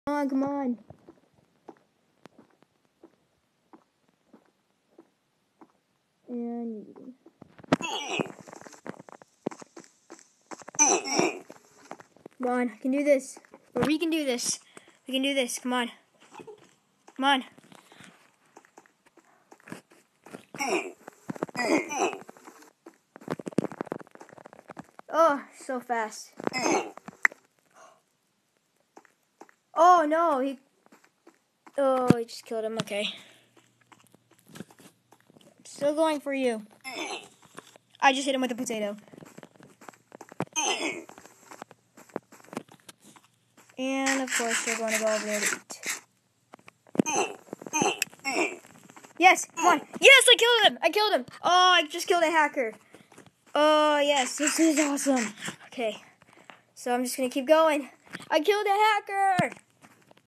Come on. And come on, I can do this. Or we can do this. We can do this. Come on. Come on. Oh, so fast. Oh no, he just killed him. Okay. I'm still going for you. I just hit him with a potato. And of course, we're going to go over there to eat. Yes, come on. Yes, I killed him. I killed him. Oh, I just killed a hacker. Oh, yes, this is awesome. Okay, so I'm just going to keep going. I killed a hacker.